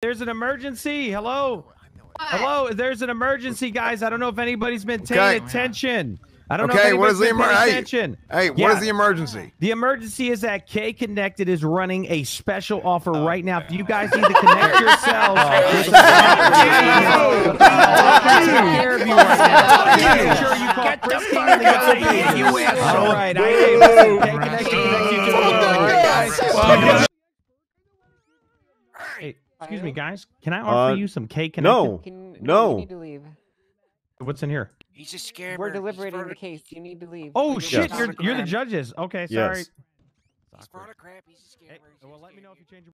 There's an emergency. Hello. Hello. There's an emergency, guys. I don't know if anybody's been paying attention. I don't know if anybody's been paying attention. Hey, what is the emergency? The emergency is that K Connected is running a special offer right now. If you guys need to connect yourselves, take care of you right now. Make sure you call Christine in the guy. All right. Hey, listen, K Connected connects you to the all right, guys. Hey, excuse me, guys. Can I offer you some K Connected? No. You need to leave. What's in here? He's just scared. We're deliberating the case. You need to leave. Oh shit! You're the judges. Okay, sorry. Yes. He's part of crap. He's a scammer. Well, let me know if you change your